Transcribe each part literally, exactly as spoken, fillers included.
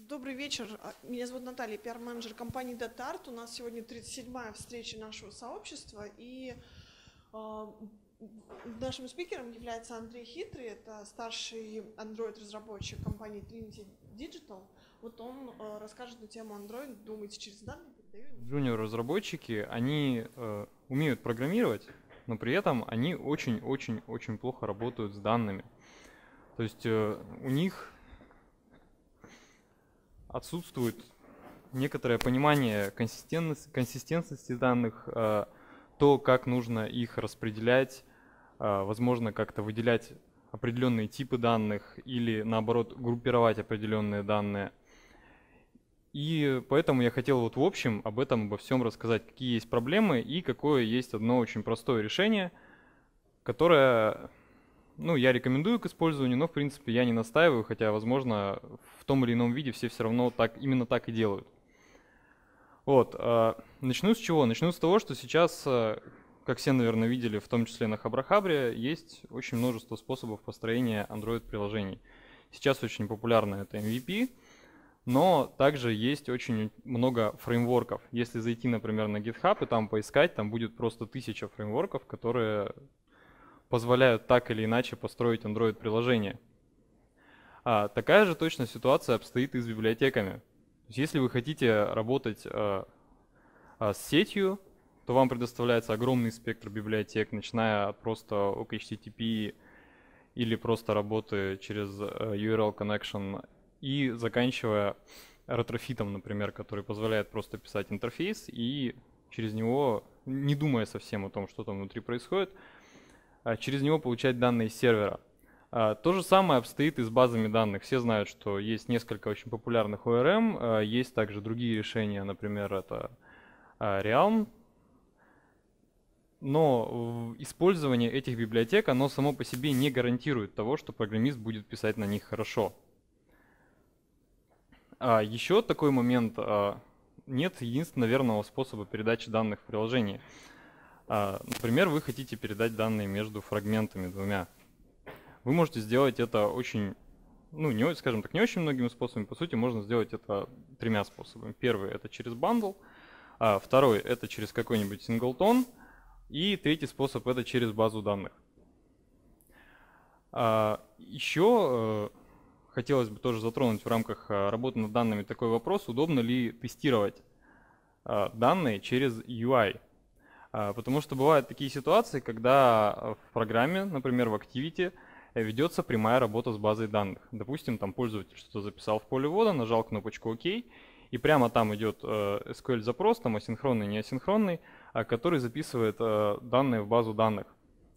Добрый вечер. Меня зовут Наталья, пиар-менеджер компании DataArt. У нас сегодня тридцать седьмая встреча нашего сообщества. И э, нашим спикером является Андрей Хитрый. Это старший Android-разработчик компании Trinity Digital. Вот он э, расскажет на тему Android. Думаете, через данные? Джуниор-разработчики, они э, умеют программировать, но при этом они очень-очень-очень плохо работают с данными. То есть э, у них отсутствует некоторое понимание консистентности, консистентности данных, э, то, как нужно их распределять, э, возможно, как-то выделять определенные типы данных или, наоборот, группировать определенные данные. И поэтому я хотел вот в общем об этом, обо всем рассказать, какие есть проблемы и какое есть одно очень простое решение, которое, ну, я рекомендую к использованию, но в принципе я не настаиваю, хотя, возможно, в том или ином виде все все равно так, именно так и делают. Вот, начну с чего? Начну с того, что сейчас, как все, наверное, видели, в том числе на Хабрахабре, есть очень множество способов построения Android-приложений. Сейчас очень популярно это эм ви пи. Но также есть очень много фреймворков. Если зайти, например, на GitHub и там поискать, там будет просто тысяча фреймворков, которые позволяют так или иначе построить Android-приложение. А такая же точно ситуация обстоит и с библиотеками. То есть если вы хотите работать а, а, с сетью, то вам предоставляется огромный спектр библиотек, начиная от просто о эйч ти ти пи или просто работы через ю ар эл Connection, и заканчивая ретрофитом, например, который позволяет просто писать интерфейс и через него, не думая совсем о том, что там внутри происходит, через него получать данные с сервера. То же самое обстоит и с базами данных. Все знают, что есть несколько очень популярных о эр эм, есть также другие решения, например, это Realm. Но использование этих библиотек, оно само по себе не гарантирует того, что программист будет писать на них хорошо. А еще такой момент, нет единственного верного способа передачи данных в приложении. Например, вы хотите передать данные между фрагментами двумя. Вы можете сделать это очень, ну, не, скажем так, не очень многими способами. По сути, можно сделать это тремя способами. Первый — это через бандл, а второй — это через какой-нибудь синглтон, и третий способ — это через базу данных. Еще хотелось бы тоже затронуть в рамках работы над данными такой вопрос: удобно ли тестировать данные через ю ай. Потому что бывают такие ситуации, когда в программе, например, в Activity, ведется прямая работа с базой данных. Допустим, там пользователь что-то записал в поле ввода, нажал кнопочку ОК, и прямо там идет эс ку эль-запрос, там асинхронный, неасинхронный, который записывает данные в базу данных.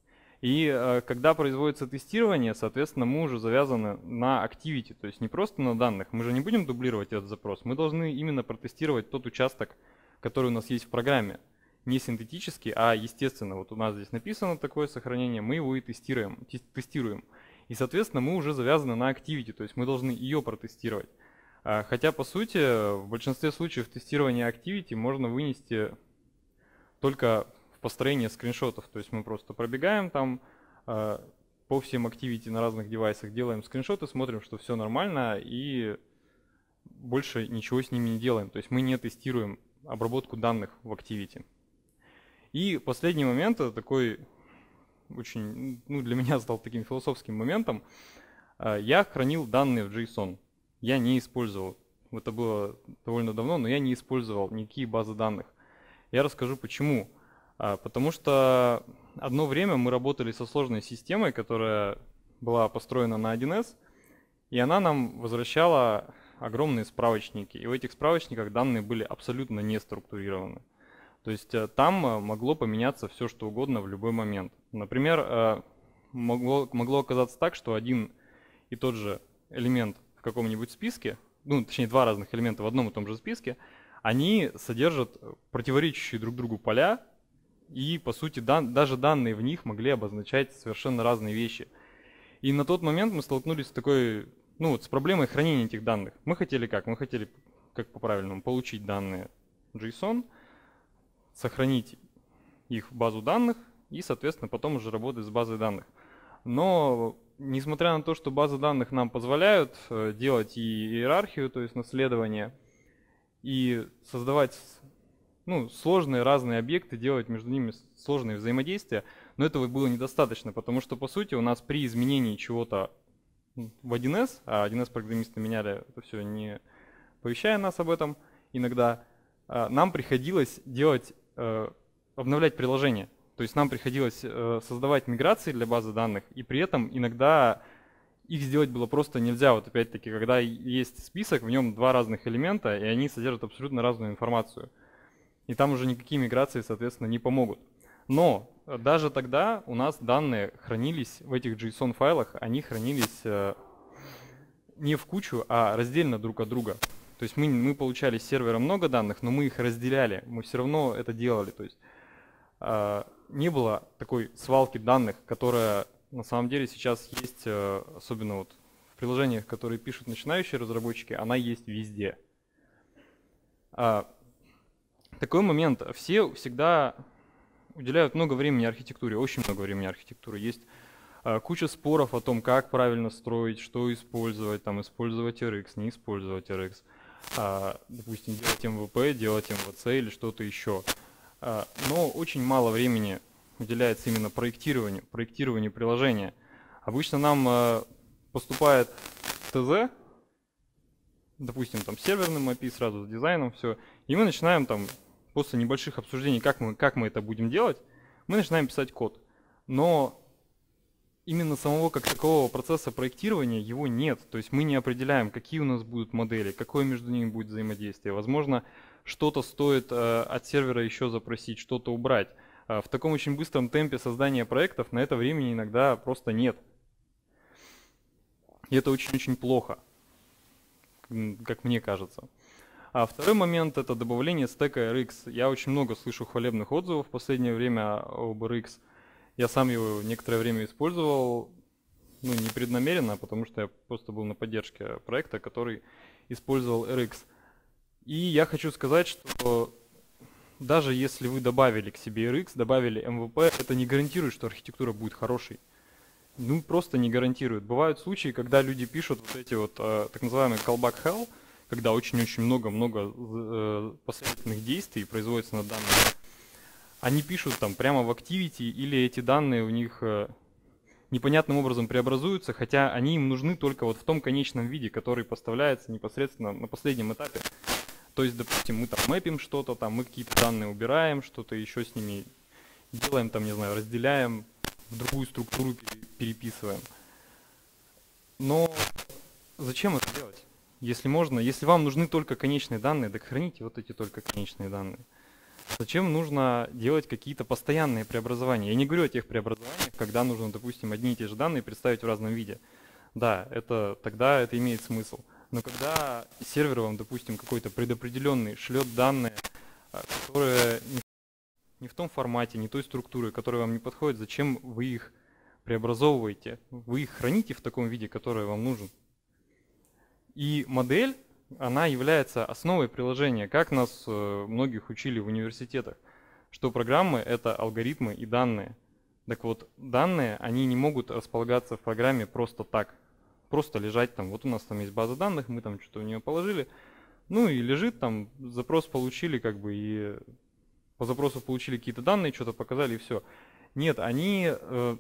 И когда производится тестирование, соответственно, мы уже завязаны на Activity, то есть не просто на данных. Мы же не будем дублировать этот запрос, мы должны именно протестировать тот участок, который у нас есть в программе. Не синтетически, а естественно. Вот у нас здесь написано такое сохранение, мы его и тестируем. тестируем. И, соответственно, мы уже завязаны на Activity, то есть мы должны ее протестировать. Хотя, по сути, в большинстве случаев тестирование Activity можно вынести только в построение скриншотов. То есть мы просто пробегаем там э, по всем Activity на разных девайсах, делаем скриншоты, смотрим, что все нормально, и больше ничего с ними не делаем. То есть мы не тестируем обработку данных в Activity. И последний момент, это такой очень, ну, для меня стал таким философским моментом. Э, я хранил данные в JSON. Я не использовал. Это было довольно давно, но я не использовал никакие базы данных. Я расскажу почему. Потому что одно время мы работали со сложной системой, которая была построена на один эс, и она нам возвращала огромные справочники. И в этих справочниках данные были абсолютно не структурированы. То есть там могло поменяться все, что угодно в любой момент. Например, могло, могло оказаться так, что один и тот же элемент в каком-нибудь списке, ну, точнее, два разных элемента в одном и том же списке, они содержат противоречащие друг другу поля, и, по сути, дан, даже данные в них могли обозначать совершенно разные вещи. И на тот момент мы столкнулись с такой, ну, вот, с проблемой хранения этих данных. Мы хотели как? Мы хотели, как по-правильному, получить данные JSON, сохранить их в базу данных и, соответственно, потом уже работать с базой данных. Но несмотря на то, что базы данных нам позволяют делать и иерархию, то есть наследование, и создавать ну, сложные разные объекты, делать между ними сложные взаимодействия, но этого было недостаточно, потому что, по сути, у нас при изменении чего-то в один эс, а один эс-программисты меняли это все, не оповещая нас об этом иногда, нам приходилось делать, обновлять приложение. То есть нам приходилось создавать миграции для базы данных, и при этом иногда их сделать было просто нельзя. Вот опять-таки, когда есть список, в нем два разных элемента, и они содержат абсолютно разную информацию. И там уже никакие миграции, соответственно, не помогут. Но даже тогда у нас данные хранились в этих JSON-файлах, они хранились не в кучу, а раздельно друг от друга. То есть мы, мы получали с сервера много данных, но мы их разделяли, мы все равно это делали. То есть не было такой свалки данных, которая на самом деле сейчас есть, особенно вот в приложениях, которые пишут начинающие разработчики, она есть везде. Такой момент. Все всегда уделяют много времени архитектуре, очень много времени архитектуре. Есть куча споров о том, как правильно строить, что использовать, там, использовать эр икс, не использовать эр икс. Допустим, делать эм вэ пэ, делать эм вэ цэ или что-то еще. Но очень мало времени уделяется именно проектированию, проектированию приложения. Обычно нам поступает тэ зэ, допустим, там серверным эй пи ай сразу с дизайном, все, и мы начинаем там после небольших обсуждений, как мы, как мы это будем делать, мы начинаем писать код. Но именно самого как такового процесса проектирования его нет. То есть мы не определяем, какие у нас будут модели, какое между ними будет взаимодействие. Возможно, что-то стоит э, от сервера еще запросить, что-то убрать. Э, в таком очень быстром темпе создания проектов на это времени иногда просто нет. И это очень-очень плохо, как мне кажется. А второй момент — это добавление стека эр икс. Я очень много слышу хвалебных отзывов в последнее время об эр икс. Я сам его некоторое время использовал, ну, непреднамеренно, потому что я просто был на поддержке проекта, который использовал эр икс. И я хочу сказать, что даже если вы добавили к себе эр икс, добавили эм вэ пэ, это не гарантирует, что архитектура будет хорошей. Ну, просто не гарантирует. Бывают случаи, когда люди пишут вот эти вот э, так называемые callback hell, когда очень-очень много-много э, последовательных действий производится над данными. Они пишут там прямо в Activity, или эти данные у них э, непонятным образом преобразуются, хотя они им нужны только вот в том конечном виде, который поставляется непосредственно на последнем этапе. То есть, допустим, мы там мэпим что-то, там мы какие-то данные убираем, что-то еще с ними делаем, там, не знаю, разделяем, в другую структуру переписываем. Но зачем это делать? Если можно, если вам нужны только конечные данные, так храните вот эти только конечные данные. Зачем нужно делать какие-то постоянные преобразования? Я не говорю о тех преобразованиях, когда нужно, допустим, одни и те же данные представить в разном виде. Да, это, тогда это имеет смысл. Но когда сервер вам, допустим, какой-то предопределенный шлет данные, которые не в том формате, не той структуры, которая вам не подходит, зачем вы их преобразовываете? Вы их храните в таком виде, который вам нужен. И модель, она является основой приложения, как нас многих учили в университетах, что программы — это алгоритмы и данные. Так вот, данные, они не могут располагаться в программе просто так, просто лежать там. Вот у нас там есть база данных, мы там что-то в нее положили, ну и лежит там, запрос получили, как бы, и по запросу получили какие-то данные, что-то показали, и все. Нет, они э,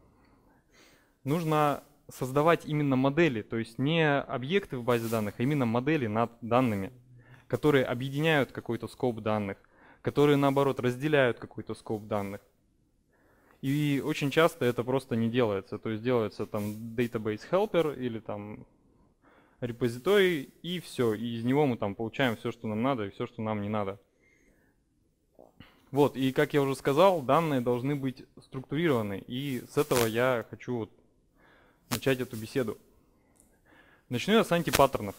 нужно создавать именно модели, то есть не объекты в базе данных, а именно модели над данными, которые объединяют какой-то скоп данных, которые, наоборот, разделяют какой-то скоп данных. И очень часто это просто не делается. То есть делается там database helper или там репозиторий, и все. И из него мы там получаем все, что нам надо, и все, что нам не надо. Вот, и как я уже сказал, данные должны быть структурированы. И с этого я хочу вот начать эту беседу. Начну я с антипаттернов.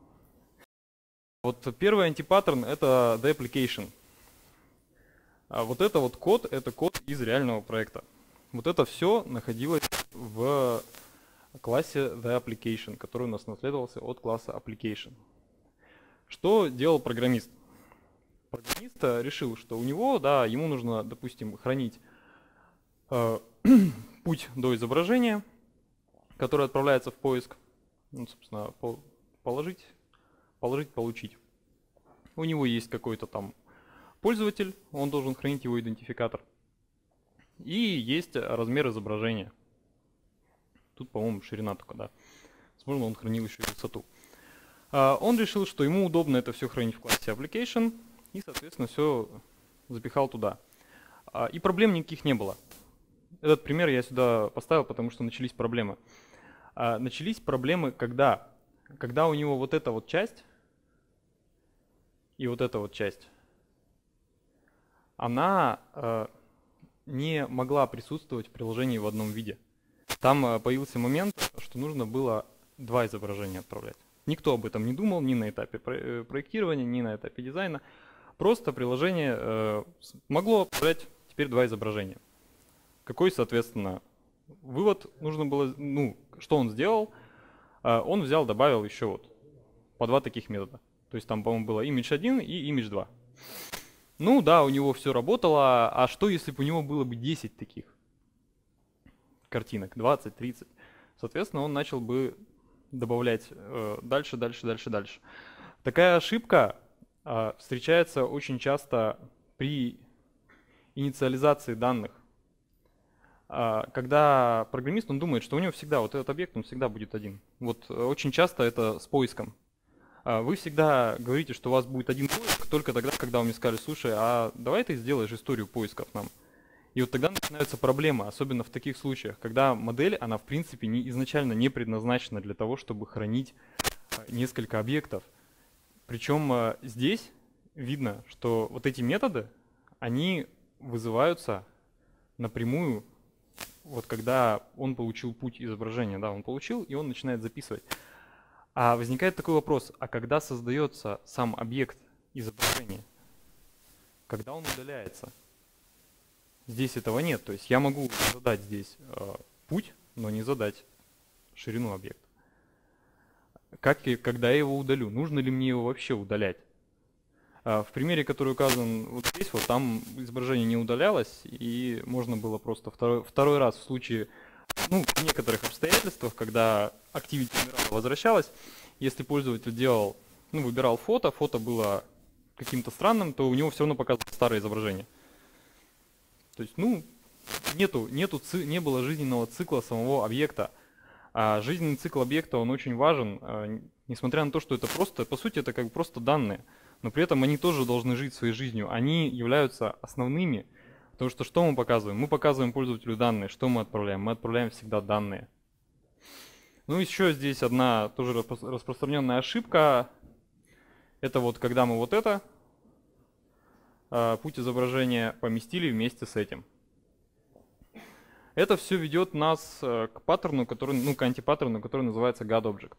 Вот первый антипаттерн — это the application. А вот это вот код, это код из реального проекта. Вот это все находилось в классе the application, который у нас наследовался от класса application. Что делал программист? Программист решил, что у него, да, ему нужно, допустим, хранить э, путь до изображения, который отправляется в поиск. Ну, собственно, положить, положить, получить. У него есть какой-то там пользователь, он должен хранить его идентификатор. И есть размер изображения. Тут, по-моему, ширина только, да. Возможно, он хранил еще и высоту. Он решил, что ему удобно это все хранить в классе application, и, соответственно, все запихал туда. И проблем никаких не было. Этот пример я сюда поставил, потому что начались проблемы. Начались проблемы, когда, когда у него вот эта вот часть и вот эта вот часть, она не могла присутствовать в приложении в одном виде. Там появился момент, что нужно было два изображения отправлять. Никто об этом не думал ни на этапе проектирования, ни на этапе дизайна. Просто приложение э, могло отправлять теперь два изображения. Какой, соответственно, вывод нужно было, ну, что он сделал? Э, он взял, добавил еще вот по два таких метода. То есть там, по-моему, было image один и image два. Ну да, у него все работало, а что если бы у него было бы десять таких картинок, двадцать, тридцать? Соответственно, он начал бы добавлять э, дальше, дальше, дальше, дальше. Такая ошибка э, встречается очень часто при инициализации данных. Э, когда программист, он думает, что у него всегда вот этот объект, он всегда будет один. Вот э, очень часто это с поиском. Э, вы всегда говорите, что у вас будет один поиск только тогда, когда вам сказали: слушай, а давай ты сделаешь историю поисков нам. И вот тогда начинаются проблемы, особенно в таких случаях, когда модель, она в принципе не, изначально не предназначена для того, чтобы хранить несколько объектов. Причем здесь видно, что вот эти методы, они вызываются напрямую, вот когда он получил путь изображения, да, он получил, и он начинает записывать. А возникает такой вопрос: а когда создается сам объект изображения? Когда он удаляется? Здесь этого нет, то есть я могу задать здесь э, путь, но не задать ширину объекта. Как и когда я его удалю? Нужно ли мне его вообще удалять? Э, в примере, который указан вот здесь, вот там изображение не удалялось, и можно было просто второй, второй раз в случае, ну, в некоторых обстоятельствах, когда activity умирала, возвращалась, если пользователь делал, ну, выбирал фото, фото было каким-то странным, то у него все равно показывало старое изображение. То есть, ну, нету, нету, не было жизненного цикла самого объекта. А жизненный цикл объекта, он очень важен, несмотря на то, что это просто, по сути, это как бы просто данные. Но при этом они тоже должны жить своей жизнью. Они являются основными, потому что что мы показываем? Мы показываем пользователю данные. Что мы отправляем? Мы отправляем всегда данные. Ну, еще здесь одна тоже распространенная ошибка. Это вот когда мы вот это... путь изображения поместили вместе с этим. Это все ведет нас к паттерну, который, ну, к антипаттерну, который называется GodObject.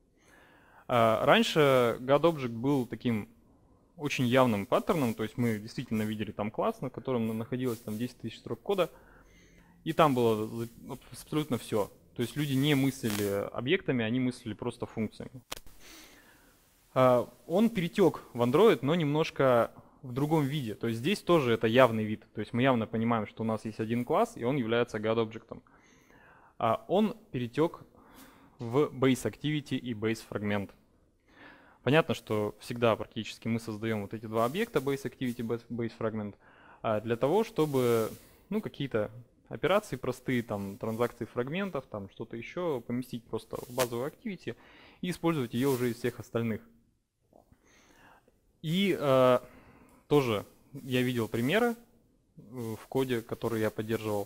Раньше GodObject был таким очень явным паттерном, то есть мы действительно видели там класс, на котором находилось там десять тысяч строк кода, и там было абсолютно все. То есть люди не мыслили объектами, они мыслили просто функциями. Он перетек в Android, но немножко в другом виде. То есть здесь тоже это явный вид. То есть мы явно понимаем, что у нас есть один класс, и он является GodObject. А он перетек в BaseActivity и BaseFragment. Понятно, что всегда практически мы создаем вот эти два объекта, BaseActivity, BaseFragment, для того, чтобы, ну, какие-то операции простые, там, транзакции фрагментов, там, что-то еще, поместить просто в базовую Activity и использовать ее уже из всех остальных. И э, тоже я видел примеры в коде, который я поддерживал,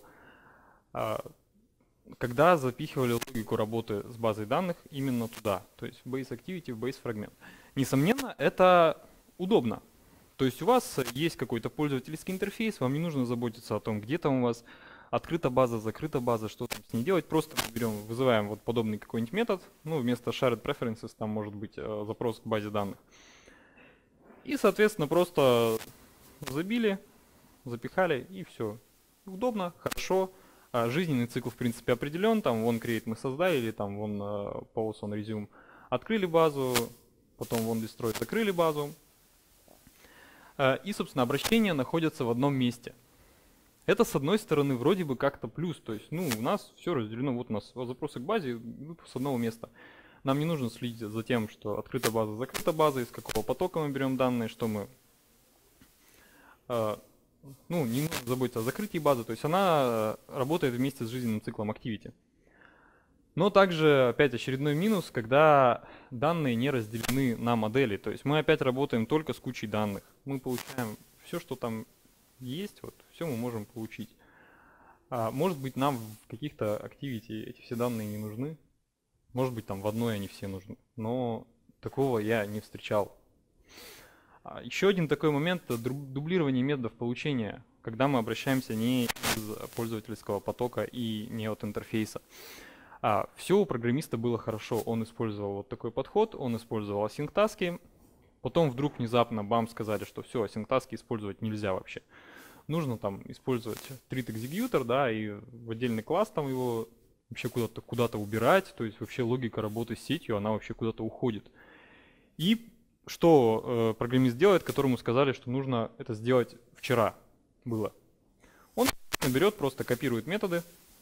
когда запихивали логику работы с базой данных именно туда, то есть в BaseActivity, в BaseFragment. Несомненно, это удобно. То есть у вас есть какой-то пользовательский интерфейс, вам не нужно заботиться о том, где там у вас открыта база, закрыта база, что там с ней делать. Просто мы берем, вызываем вот подобный какой-нибудь метод, ну, вместо shared preferences там может быть запрос к базе данных. И, соответственно, просто забили, запихали, и все. Удобно, хорошо. Жизненный цикл, в принципе, определен. Там вон create мы создали, или там вон pause on resume открыли базу, потом вон destroy закрыли базу. И, собственно, обращения находятся в одном месте. Это, с одной стороны, вроде бы как-то плюс. То есть, ну, у нас все разделено. Вот у нас запросы к базе ну, с одного места. Нам не нужно следить за тем, что открыта база, закрыта база, из какого потока мы берем данные, что мы... Э, ну, не нужно заботиться о закрытии базы. То есть она работает вместе с жизненным циклом Activity. Но также, опять, очередной минус, когда данные не разделены на модели. То есть мы опять работаем только с кучей данных. Мы получаем все, что там есть, вот, все мы можем получить. А может быть, нам в каких-то Activity эти все данные не нужны. Может быть, там в одной они все нужны. Но такого я не встречал. А еще один такой момент – дублирование методов получения, когда мы обращаемся не из пользовательского потока и не от интерфейса. А, все у программиста было хорошо. Он использовал вот такой подход, он использовал async-таски. Потом вдруг внезапно бам сказали, что все, async-таски использовать нельзя вообще. Нужно там использовать treat executor, да, и в отдельный класс там его вообще куда-то куда-то убирать. То есть вообще логика работы с сетью, она вообще куда-то уходит. И что э, программист делает, которому сказали, что нужно это сделать вчера было? Он берет, просто копирует методы.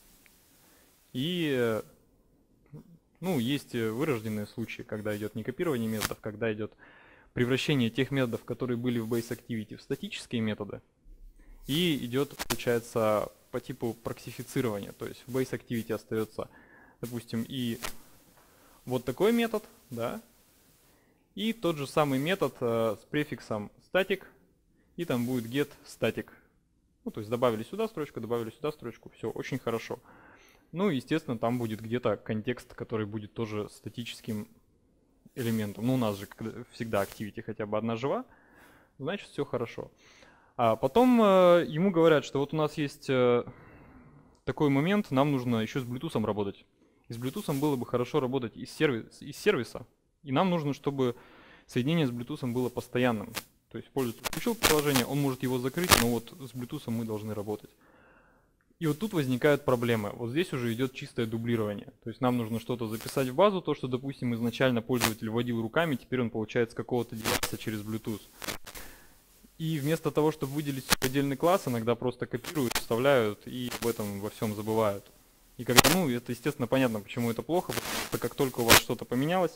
И ну, есть вырожденные случаи, когда идет не копирование методов, когда идет превращение тех методов, которые были в Base Activity, в статические методы. И идет, получается, по типу проксифицирования. То есть в Base Activity остается, допустим, и вот такой метод, да, и тот же самый метод э, с префиксом static, и там будет get static. Ну, то есть добавили сюда строчку, добавили сюда строчку, все очень хорошо. Ну, естественно, там будет где-то контекст, который будет тоже статическим элементом. Ну, у нас же всегда Activity хотя бы одна жива, значит, все хорошо. А потом э, ему говорят, что вот у нас есть э, такой момент, нам нужно еще с Bluetooth работать. И с Bluetooth было бы хорошо работать из, сервис, из сервиса. И нам нужно, чтобы соединение с Bluetooth было постоянным. То есть пользователь включил приложение, он может его закрыть, но вот с Bluetooth мы должны работать. И вот тут возникают проблемы. Вот здесь уже идет чистое дублирование. То есть нам нужно что-то записать в базу, то, что, допустим, изначально пользователь вводил руками, теперь он получает с какого-то девайса через Bluetooth. И вместо того, чтобы выделить отдельный класс, иногда просто копируют, вставляют и об этом во всем забывают. И когда, ну, это, естественно, понятно, почему это плохо, потому что как только у вас что-то поменялось,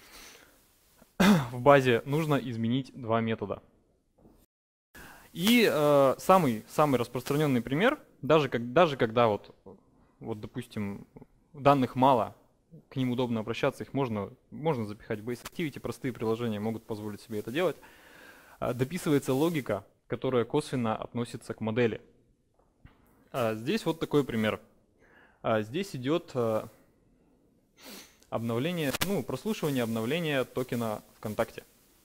в базе нужно изменить два метода. И э, самый, самый распространенный пример, даже, как, даже когда вот, вот, допустим, данных мало, к ним удобно обращаться, их можно, можно запихать в Base Activity, простые приложения могут позволить себе это делать, э, дописывается логика, которая косвенно относится к модели. А здесь вот такой пример. А здесь идет э, обновление, ну, прослушивание обновления токена ВКонтакте.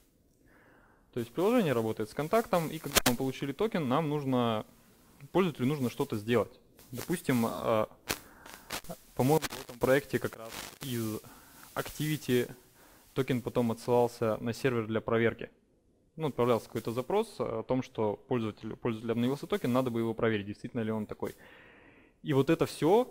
То есть приложение работает с контактом, и когда мы получили токен, нам нужно, пользователю нужно что-то сделать. Допустим, э, по-моему, в этом проекте как раз из Activity токен потом отсылался на сервер для проверки. Ну, отправлялся какой-то запрос о том, что пользователю, пользователю обновился токен, надо бы его проверить, действительно ли он такой. И вот это все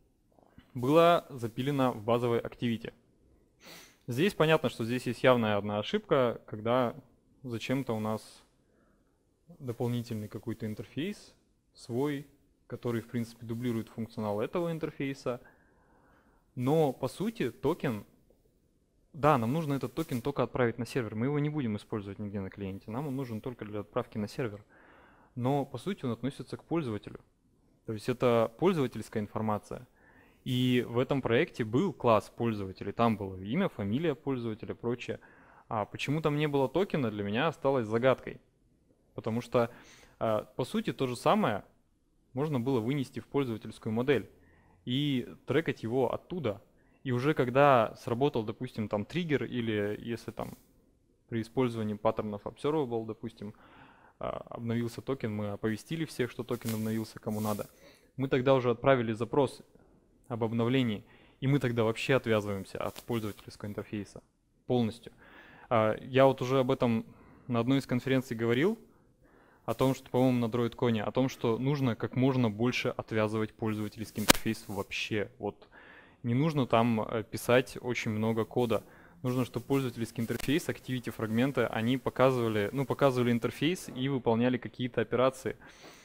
было запилено в базовой Activity. Здесь понятно, что здесь есть явная одна ошибка, когда зачем-то у нас дополнительный какой-то интерфейс свой, который, в принципе, дублирует функционал этого интерфейса. Но, по сути, токен, да, нам нужно этот токен только отправить на сервер. Мы его не будем использовать нигде на клиенте. Нам он нужен только для отправки на сервер. Но, по сути, он относится к пользователю. То есть это пользовательская информация. И в этом проекте был класс пользователей. Там было имя, фамилия пользователя, прочее. А почему там не было токена, для меня осталось загадкой. Потому что, по сути, то же самое можно было вынести в пользовательскую модель и трекать его оттуда. И уже когда сработал, допустим, там триггер, или если там при использовании паттернов observable, допустим, обновился токен, мы оповестили всех, что токен обновился, кому надо. Мы тогда уже отправили запрос об обновлении, и мы тогда вообще отвязываемся от пользовательского интерфейса полностью. Я вот уже об этом на одной из конференций говорил, о том, что, по-моему, на DroidCon, о том, что нужно как можно больше отвязывать пользовательский интерфейс вообще. Вот не нужно там писать очень много кода. Нужно, чтобы пользовательский интерфейс, activity фрагменты, они показывали, ну, показывали интерфейс и выполняли какие-то операции.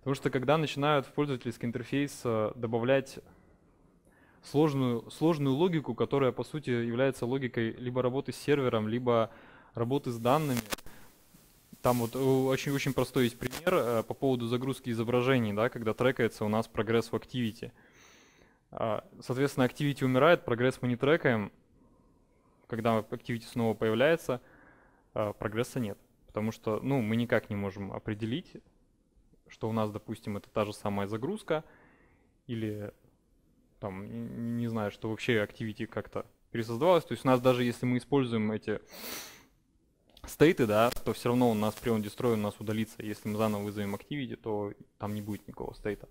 Потому что когда начинают в пользовательский интерфейс добавлять сложную, сложную логику, которая по сути является логикой либо работы с сервером, либо работы с данными. Там вот очень-очень простой есть пример по поводу загрузки изображений, да, когда трекается у нас прогресс в Activity. Соответственно, Activity умирает, прогресс мы не трекаем. Когда Activity снова появляется, прогресса нет. Потому что ну, мы никак не можем определить, что у нас, допустим, это та же самая загрузка, или там, не знаю, что вообще Activity как-то пересоздавалось. То есть у нас даже если мы используем эти стейты, да, то все равно у нас при onDestroy у нас удалится. Если мы заново вызовем Activity, то там не будет никакого стейта.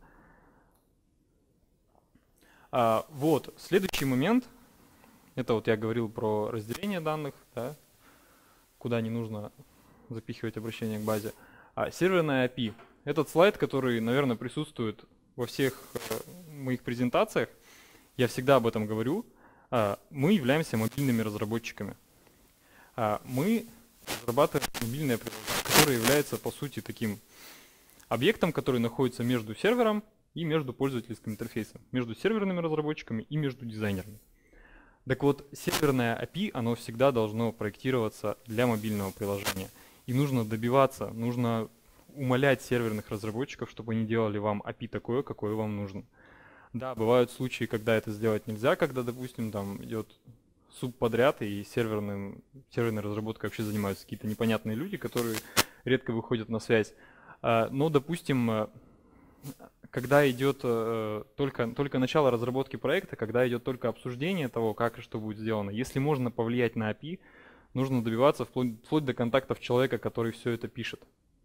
А, вот, следующий момент, это вот я говорил про разделение данных, да, куда не нужно запихивать обращение к базе. А, серверная эй пи. Этот слайд, который, наверное, присутствует во всех э, моих презентациях, я всегда об этом говорю, а, мы являемся мобильными разработчиками. А, мы разрабатываем мобильное приложение, которое является, по сути, таким объектом, который находится между сервером и между пользовательским интерфейсом, между серверными разработчиками и между дизайнерами. Так вот, серверное эй пи, оно всегда должно проектироваться для мобильного приложения. И нужно добиваться, нужно умолять серверных разработчиков, чтобы они делали вам эй пи такое, какое вам нужно. Да, бывают случаи, когда это сделать нельзя, когда, допустим, там идет субподряд, и серверным, серверной разработкой вообще занимаются какие-то непонятные люди, которые редко выходят на связь. Но, допустим, когда идет только, только начало разработки проекта, когда идет только обсуждение того, как и что будет сделано, если можно повлиять на эй пи, нужно добиваться вплоть, вплоть до контактов человека, который все это пишет.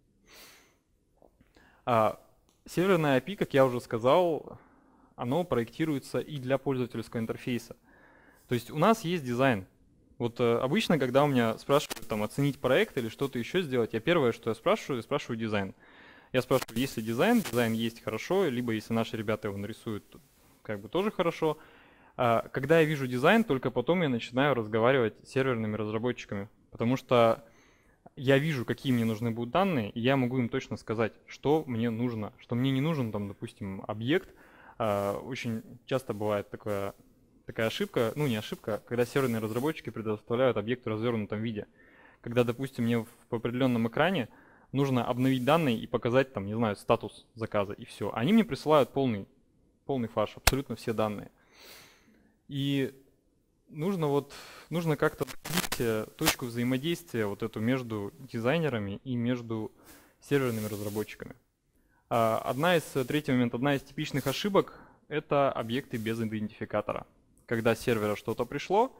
А серверное эй пи, как я уже сказал, оно проектируется и для пользовательского интерфейса. То есть у нас есть дизайн. Вот э, обычно, когда у меня спрашивают там, оценить проект или что-то еще сделать, я первое, что я спрашиваю, я спрашиваю дизайн. Я спрашиваю, есть ли дизайн, дизайн есть хорошо, либо если наши ребята его нарисуют, как бы тоже хорошо. А когда я вижу дизайн, только потом я начинаю разговаривать с серверными разработчиками, потому что я вижу, какие мне нужны будут данные, и я могу им точно сказать, что мне нужно, что мне не нужен, там, допустим, объект. А, очень часто бывает такое, такая ошибка, ну не ошибка, когда серверные разработчики предоставляют объект в развернутом виде. Когда, допустим, мне в определенном экране нужно обновить данные и показать, там, не знаю, статус заказа, и все. Они мне присылают полный, полный фарш, абсолютно все данные. И нужно вот, нужно как-то найти точку взаимодействия вот эту между дизайнерами и между серверными разработчиками. Одна из, третий момент, одна из типичных ошибок — это объекты без идентификатора. Когда с сервера что-то пришло,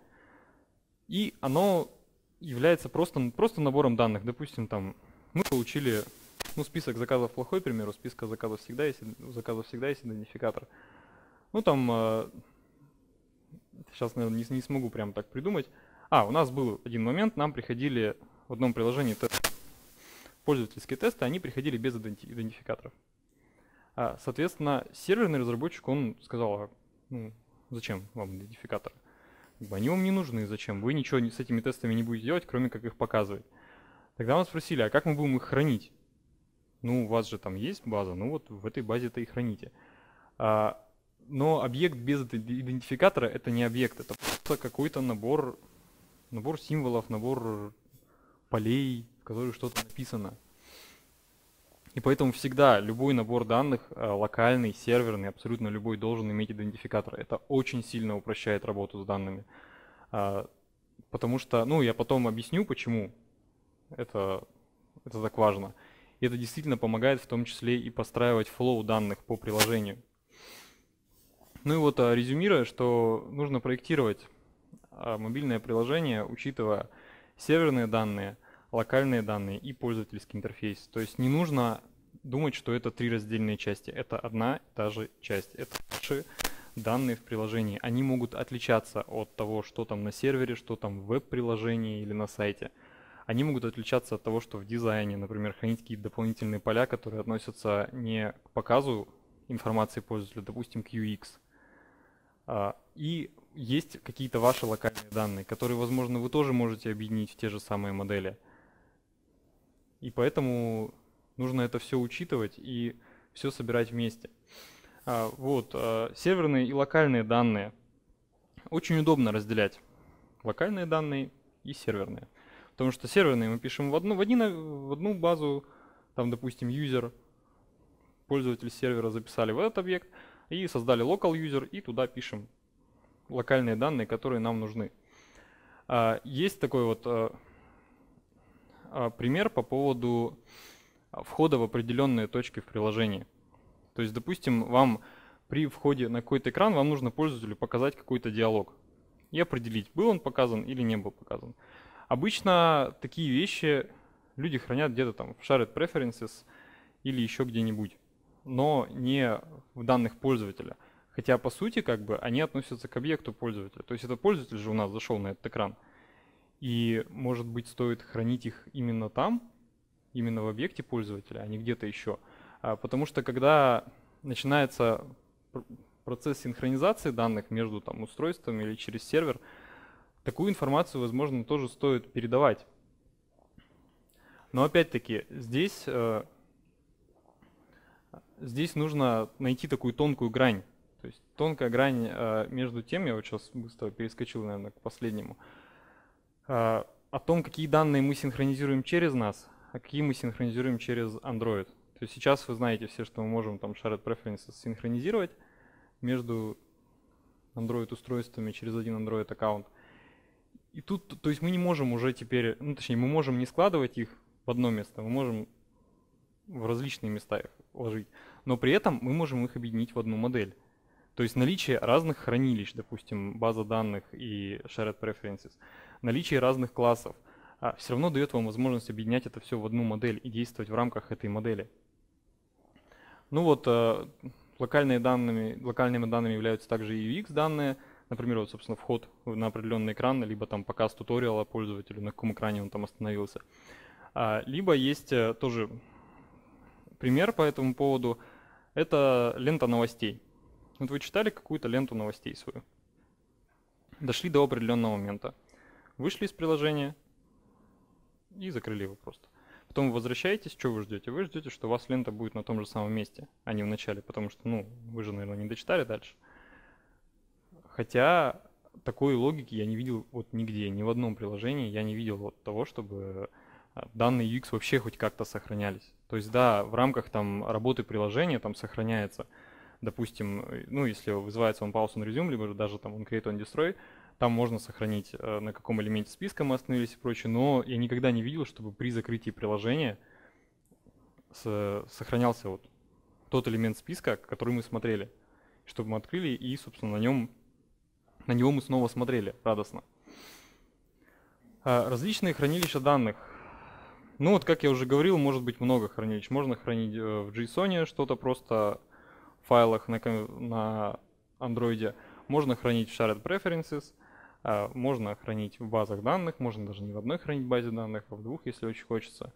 и оно является просто, просто набором данных. Допустим, там мы получили, ну, список заказов плохой, к примеру, списка заказов всегда есть, у заказов всегда есть идентификатор. Ну, там, сейчас, наверное, не, не смогу прям так придумать. А, у нас был один момент, нам приходили в одном приложении тест, пользовательские тесты, они приходили без идентификаторов. А, соответственно, серверный разработчик, он сказал, ну, зачем вам идентификаторы? Они вам не нужны, зачем? Вы ничего с этими тестами не будете делать, кроме как их показывать. Тогда мы спросили, а как мы будем их хранить? Ну, у вас же там есть база, ну вот в этой базе-то и храните. А, но объект без идентификатора — это не объект, это просто какой-то набор, набор символов, набор полей, в которых что-то написано. И поэтому всегда любой набор данных, локальный, серверный, абсолютно любой, должен иметь идентификатор. Это очень сильно упрощает работу с данными. Потому что, ну, я потом объясню, почему это, это так важно. И это действительно помогает в том числе и постраивать флоу данных по приложению. Ну и вот, резюмируя, что нужно проектировать мобильное приложение, учитывая серверные данные, локальные данные и пользовательский интерфейс. То есть не нужно думать, что это три раздельные части. Это одна и та же часть. Это наши данные в приложении. Они могут отличаться от того, что там на сервере, что там в веб-приложении или на сайте. Они могут отличаться от того, что в дизайне, например, хранить какие-то дополнительные поля, которые относятся не к показу информации пользователя, допустим, к ю экс. И есть какие-то ваши локальные данные, которые, возможно, вы тоже можете объединить в те же самые модели. И поэтому нужно это все учитывать и все собирать вместе. Вот, серверные и локальные данные. Очень удобно разделять локальные данные и серверные. Потому что серверные мы пишем в одну, в один, в одну базу, там, допустим, user, пользователь сервера записали в этот объект и создали local user, и туда пишем локальные данные, которые нам нужны. Есть такой вот пример по поводу входа в определенные точки в приложении. То есть, допустим, вам при входе на какой-то экран вам нужно пользователю показать какой-то диалог и определить, был он показан или не был показан. Обычно такие вещи люди хранят где-то там в shared preferences или еще где-нибудь, но не в данных пользователя. Хотя по сути как бы они относятся к объекту пользователя. То есть этот пользователь же у нас зашел на этот экран. И может быть стоит хранить их именно там, именно в объекте пользователя, а не где-то еще. Потому что когда начинается процесс синхронизации данных между там, устройствами или через сервер, такую информацию, возможно, тоже стоит передавать. Но опять-таки, здесь, э, здесь нужно найти такую тонкую грань. То есть тонкая грань э, между тем, я вот сейчас быстро перескочил, наверное, к последнему, э, о том, какие данные мы синхронизируем через нас, а какие мы синхронизируем через Android. То есть сейчас вы знаете все, что мы можем там shared preferences синхронизировать между Android-устройствами через один Android-аккаунт. И тут, то есть мы не можем уже теперь, ну точнее, мы можем не складывать их в одно место, мы можем в различные места их ложить, но при этом мы можем их объединить в одну модель. То есть наличие разных хранилищ, допустим, база данных и shared preferences, наличие разных классов, а все равно дает вам возможность объединять это все в одну модель и действовать в рамках этой модели. Ну вот, э, локальные данными, локальными данными являются также и ю экс данные, например, вот, собственно, вход на определенный экран, либо там показ туториала пользователю, на каком экране он там остановился. А, либо есть э, тоже пример по этому поводу, это лента новостей. Вот вы читали какую-то ленту новостей свою, дошли до определенного момента, вышли из приложения и закрыли его просто. Потом вы возвращаетесь, что вы ждете? Вы ждете, что у вас лента будет на том же самом месте, а не в начале, потому что, ну, вы же, наверное, не дочитали дальше. Хотя такой логики я не видел вот нигде, ни в одном приложении я не видел вот того, чтобы данные ю экс вообще хоть как-то сохранялись. То есть, да, в рамках там работы приложения там сохраняется, допустим, ну, если вызывается он pause on resume, либо даже там on create on destroy, там можно сохранить, на каком элементе списка мы остановились и прочее, но я никогда не видел, чтобы при закрытии приложения сохранялся вот тот элемент списка, который мы смотрели, чтобы мы открыли и, собственно, на нем, на него мы снова смотрели радостно. Различные хранилища данных. Ну вот, как я уже говорил, может быть много хранилищ. Можно хранить в JSON что-то просто в файлах на, на Android. Можно хранить в shared preferences. Можно хранить в базах данных, можно даже не в одной хранить базе данных, а в двух, если очень хочется.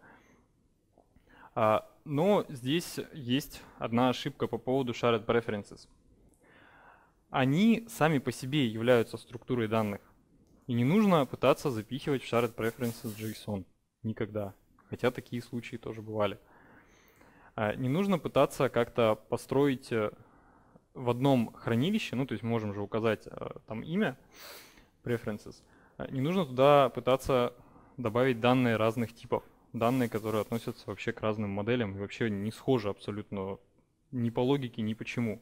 Но здесь есть одна ошибка по поводу shared preferences. Они сами по себе являются структурой данных. И не нужно пытаться запихивать в shared preferences JSON. Никогда. Хотя такие случаи тоже бывали. Не нужно пытаться как-то построить в одном хранилище, ну то есть можем же указать там имя, preferences. Не нужно туда пытаться добавить данные разных типов, данные, которые относятся вообще к разным моделям и вообще не схожи абсолютно ни по логике, ни почему.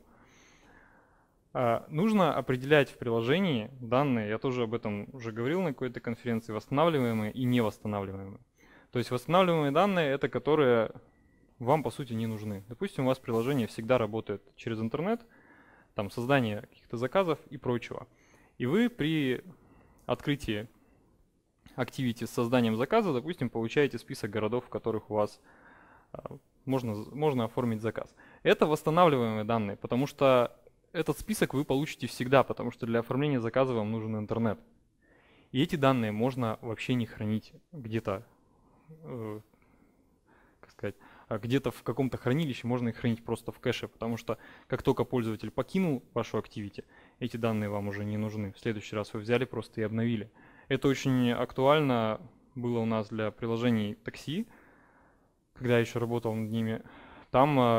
Нужно определять в приложении данные, я тоже об этом уже говорил на какой-то конференции, восстанавливаемые и невосстанавливаемые. То есть восстанавливаемые данные — это которые вам по сути не нужны. Допустим, у вас приложение всегда работает через интернет, там создание каких-то заказов и прочего. И вы при открытии Activity с созданием заказа, допустим, получаете список городов, в которых у вас можно, можно оформить заказ. Это восстанавливаемые данные, потому что этот список вы получите всегда, потому что для оформления заказа вам нужен интернет. И эти данные можно вообще не хранить где-то, э, как сказать, где-то в каком-то хранилище, можно их хранить просто в кэше, потому что как только пользователь покинул вашу Activity, эти данные вам уже не нужны. В следующий раз вы взяли просто и обновили. Это очень актуально было у нас для приложений такси, когда я еще работал над ними. Там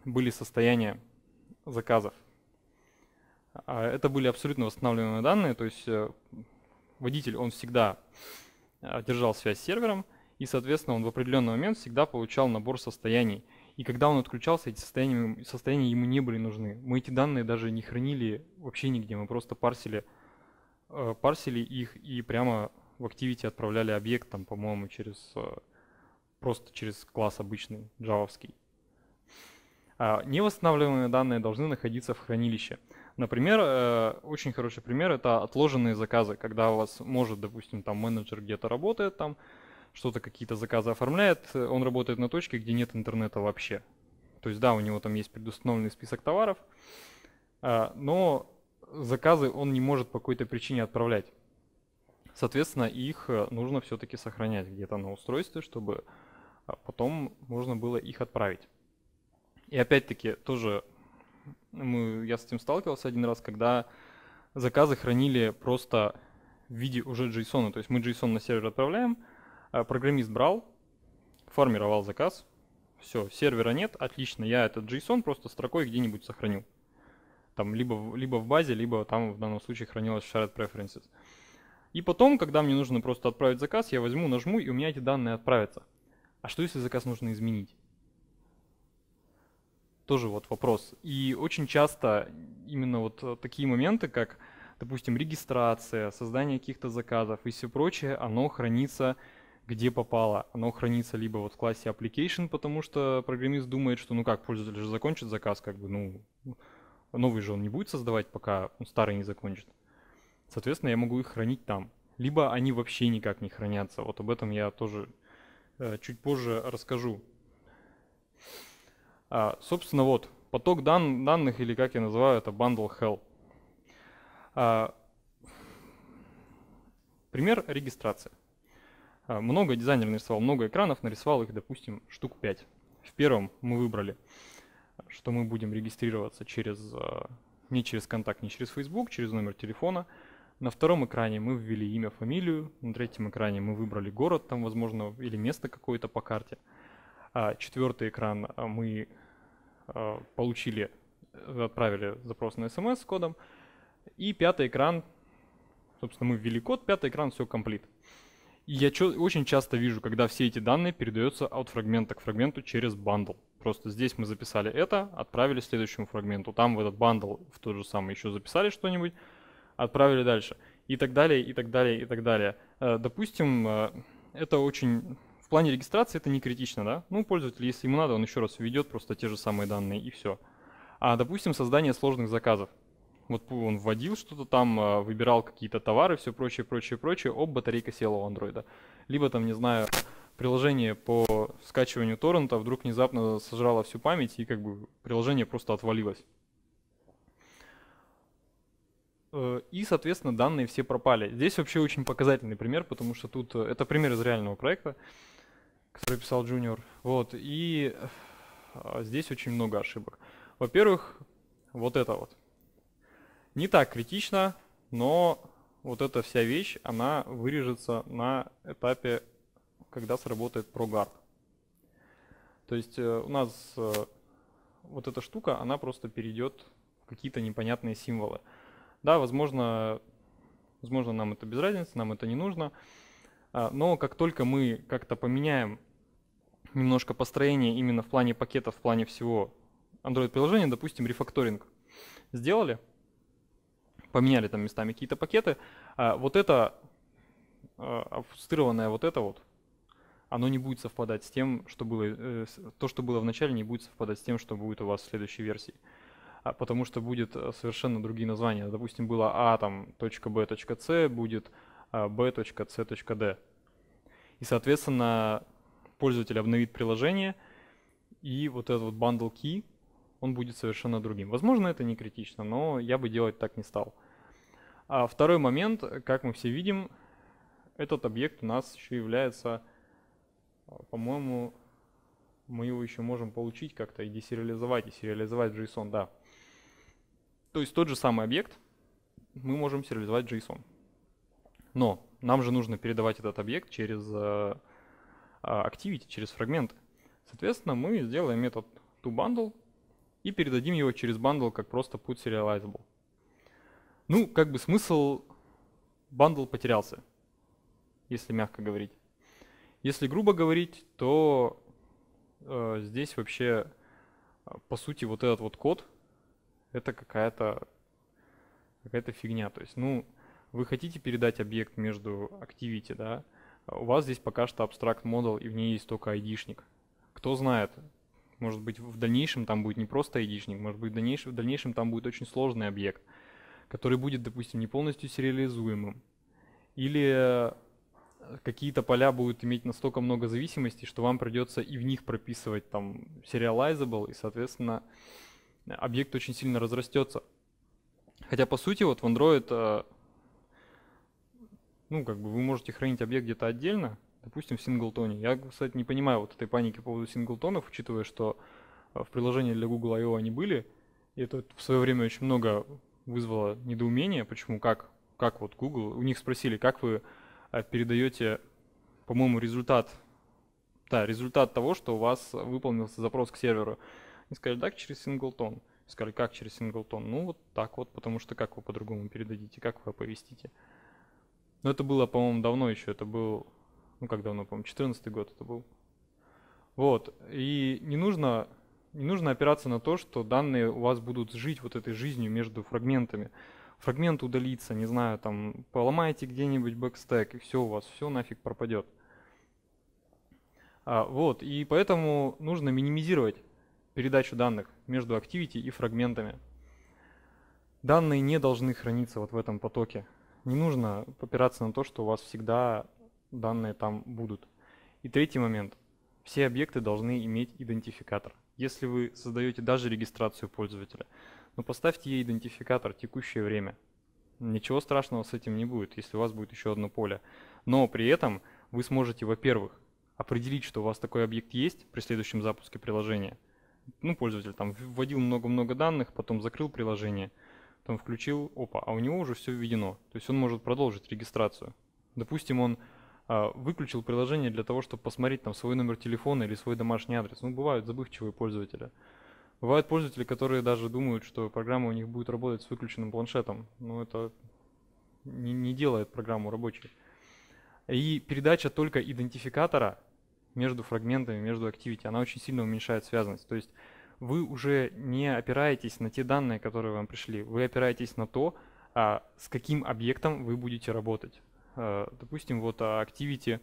были состояния заказов. Это были абсолютно восстанавливаемые данные, то есть водитель, он всегда держал связь с сервером, и, соответственно, он в определенный момент всегда получал набор состояний. И когда он отключался, эти состояния, состояния ему не были нужны. Мы эти данные даже не хранили вообще нигде, мы просто парсили, парсили их и прямо в Activity отправляли объект, там, по-моему, через, просто через класс обычный, джавовский. А невосстанавливаемые данные должны находиться в хранилище. Например, очень хороший пример — это отложенные заказы, когда у вас может, допустим, там менеджер где-то работает, там что-то, какие-то заказы оформляет, он работает на точке, где нет интернета вообще. То есть да, у него там есть предустановленный список товаров, но заказы он не может по какой-то причине отправлять. Соответственно, их нужно все-таки сохранять где-то на устройстве, чтобы потом можно было их отправить. И опять-таки тоже мы, я с этим сталкивался один раз, когда заказы хранили просто в виде уже JSON. То есть мы JSON на сервер отправляем, программист брал, формировал заказ, все, сервера нет, отлично, я этот JSON просто строкой где-нибудь сохранил. Там либо, либо в базе, либо там в данном случае хранилось в Shared Preferences. И потом, когда мне нужно просто отправить заказ, я возьму, нажму, и у меня эти данные отправятся. А что если заказ нужно изменить? Тоже вот вопрос. И очень часто именно вот такие моменты, как, допустим, регистрация, создание каких-то заказов и все прочее, оно хранится где попало. Оно хранится либо вот в классе application, потому что программист думает, что ну как, пользователь же закончит заказ, как бы, ну, новый же он не будет создавать, пока он старый не закончит. Соответственно, я могу их хранить там. Либо они вообще никак не хранятся. Вот об этом я тоже э, чуть позже расскажу. А, собственно, вот, поток дан, данных, или как я называю это, bundle hell. А, пример регистрации. А, много дизайнер нарисовал, много экранов, нарисовал их, допустим, штук пять. В первом мы выбрали, что мы будем регистрироваться через, не через контакт, не через Facebook, через номер телефона. На втором экране мы ввели имя, фамилию. На третьем экране мы выбрали город, там, возможно, или место какое-то по карте. А четвертый экран мы получили, отправили запрос на смс с кодом. И пятый экран, собственно, мы ввели код, пятый экран, все комплит. И я очень часто вижу, когда все эти данные передаются от фрагмента к фрагменту через бандл. Просто здесь мы записали это, отправили следующему фрагменту. Там в этот бандл в тот же самый еще записали что-нибудь, отправили дальше. И так далее, и так далее, и так далее. Допустим, это очень... В плане регистрации это не критично, да? Ну, пользователь, если ему надо, он еще раз введет просто те же самые данные и все. А, допустим, создание сложных заказов. Вот он вводил что-то там, выбирал какие-то товары, все прочее, прочее, прочее, оп, батарейка села у андроида. Либо там, не знаю, приложение по скачиванию торрента вдруг внезапно сожрало всю память, и как бы приложение просто отвалилось. И, соответственно, данные все пропали. Здесь вообще очень показательный пример, потому что тут это пример из реального проекта, который писал Junior. Вот, и здесь очень много ошибок. Во-первых, вот это вот. Не так критично, но вот эта вся вещь, она вырежется на этапе, когда сработает ProGuard. То есть у нас вот эта штука, она просто перейдет в какие-то непонятные символы. Да, возможно, возможно, нам это без разницы, нам это не нужно. Но как только мы как-то поменяем немножко построение именно в плане пакетов, в плане всего Android-приложения, допустим, рефакторинг сделали, поменяли там местами какие-то пакеты, вот это, обстырованное вот это вот, оно не будет совпадать с тем, что было, то, что было в начале, не будет совпадать с тем, что будет у вас в следующей версии. Потому что будет совершенно другие названия. Допустим, было a там .b.c, будет b.c.d. И, соответственно, пользователь обновит приложение, и вот этот вот bundle key, он будет совершенно другим. Возможно, это не критично, но я бы делать так не стал. А второй момент, как мы все видим, этот объект у нас еще является, по-моему, мы его еще можем получить как-то и десериализовать, и сериализовать в JSON, да. То есть тот же самый объект мы можем сериализовать в JSON. Но нам же нужно передавать этот объект через uh, Activity, через фрагменты. Соответственно, мы сделаем метод toBundle, и передадим его через бандл как просто put serializable. Ну, как бы смысл бандл потерялся, если мягко говорить. Если грубо говорить, то э, здесь вообще, по сути, вот этот вот код, это какая-то какая-то фигня. То есть, ну, вы хотите передать объект между activity, да, у вас здесь пока что abstract model, и в ней есть только айдишник. Кто знает, может быть, в дальнейшем там будет не просто айдишник, может быть, в дальнейшем, в дальнейшем там будет очень сложный объект, который будет, допустим, не полностью сериализуемым. Или какие-то поля будут иметь настолько много зависимостей, что вам придется и в них прописывать там serializable, и, соответственно, объект очень сильно разрастется. Хотя, по сути, вот в Android, ну, как бы вы можете хранить объект где-то отдельно, допустим, в синглтоне. Я, кстати, не понимаю вот этой паники по поводу синглтонов, учитывая, что в приложении для Google ай о они были, и это в свое время очень много вызвало недоумения, почему, как, как вот Google, у них спросили, как вы передаете, по-моему, результат, да, результат того, что у вас выполнился запрос к серверу. Они сказали, так, через синглтон. Сказали, как через синглтон? Ну, вот так вот, потому что как вы по-другому передадите, как вы оповестите? Но это было, по-моему, давно еще, это был, ну, как давно, по-моему, четырнадцатый год это был. Вот, и не нужно, не нужно опираться на то, что данные у вас будут жить вот этой жизнью между фрагментами. Фрагмент удалится, не знаю, там, поломаете где-нибудь бэкстек, и все у вас, все нафиг пропадет. А, вот, и поэтому нужно минимизировать передачу данных между activity и фрагментами. Данные не должны храниться вот в этом потоке. Не нужно опираться на то, что у вас всегда данные там будут. И третий момент. Все объекты должны иметь идентификатор. Если вы создаете даже регистрацию пользователя, но поставьте ей идентификатор текущее время. Ничего страшного с этим не будет, если у вас будет еще одно поле. Но при этом вы сможете, во-первых, определить, что у вас такой объект есть при следующем запуске приложения. Ну, пользователь там вводил много-много данных, потом закрыл приложение, потом включил, опа, а у него уже все введено. То есть он может продолжить регистрацию. Допустим, он а, выключил приложение для того, чтобы посмотреть там свой номер телефона или свой домашний адрес. Ну, бывают забывчивые пользователи. Бывают пользователи, которые даже думают, что программа у них будет работать с выключенным планшетом. Но это не, не делает программу рабочей. И передача только идентификатора между фрагментами, между activity, она очень сильно уменьшает связанность. То есть вы уже не опираетесь на те данные, которые вам пришли, вы опираетесь на то, а, с каким объектом вы будете работать. А, допустим, вот activity,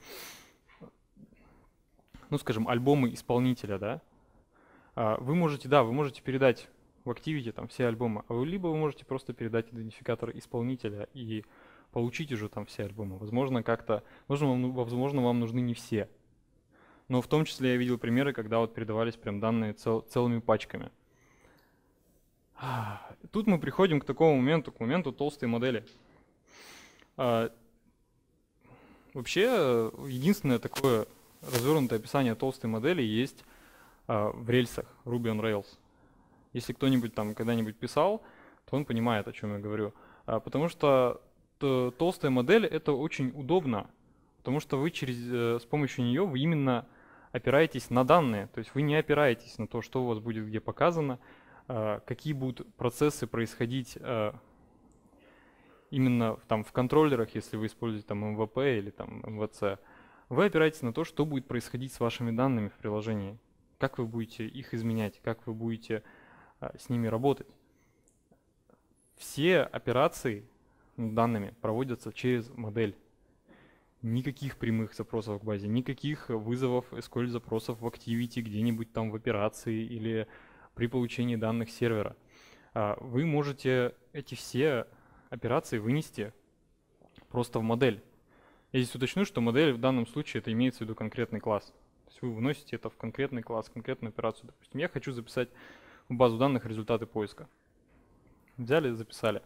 ну скажем, альбомы исполнителя, да, а, вы можете, да, вы можете передать в activity там все альбомы, а вы, либо вы можете просто передать идентификатор исполнителя и получить уже там все альбомы. Возможно, как-то, возможно, возможно, вам нужны не все. Но в том числе я видел примеры, когда вот передавались прям данные цел, целыми пачками. Тут мы приходим к такому моменту, к моменту толстой модели. А, вообще, единственное такое развернутое описание толстой модели есть а, в рельсах Ruby on Rails. Если кто-нибудь там когда-нибудь писал, то он понимает, о чем я говорю. А, потому что то, толстая модель — это очень удобно, потому что вы через, с помощью нее вы именно опираетесь на данные, то есть вы не опираетесь на то, что у вас будет где показано, какие будут процессы происходить именно там в контроллерах, если вы используете там эм вэ пэ или там эм вэ цэ. Вы опираетесь на то, что будет происходить с вашими данными в приложении, как вы будете их изменять, как вы будете с ними работать. Все операции над данными проводятся через модель. Никаких прямых запросов к базе, никаких вызовов эс ку эль-запросов в Activity где-нибудь там в операции или при получении данных сервера. Вы можете эти все операции вынести просто в модель. Я здесь уточню, что модель в данном случае это имеется в виду конкретный класс. То есть вы выносите это в конкретный класс, конкретную операцию. Допустим, я хочу записать в базу данных результаты поиска. Взяли, записали.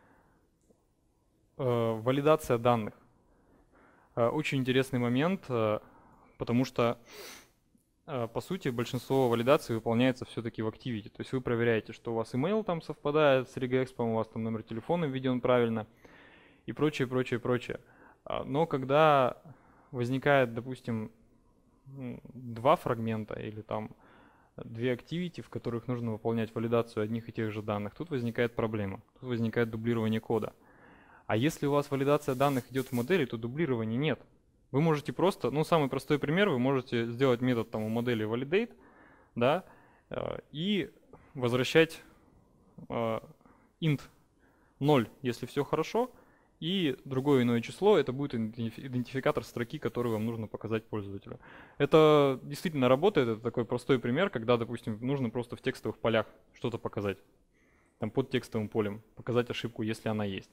Валидация данных. Очень интересный момент, потому что, по сути, большинство валидаций выполняется все-таки в Activity. То есть вы проверяете, что у вас email там совпадает с регэкспом, у вас там номер телефона введен правильно и прочее, прочее, прочее. Но когда возникает, допустим, два фрагмента или там две activity, в которых нужно выполнять валидацию одних и тех же данных, тут возникает проблема, тут возникает дублирование кода. А если у вас валидация данных идет в модели, то дублирования нет. Вы можете просто, ну самый простой пример, вы можете сделать метод там у модели validate, да, и возвращать э, int ноль, если все хорошо, и другое иное число, это будет идентификатор строки, который вам нужно показать пользователю. Это действительно работает, это такой простой пример, когда, допустим, нужно просто в текстовых полях что-то показать, там под текстовым полем, показать ошибку, если она есть.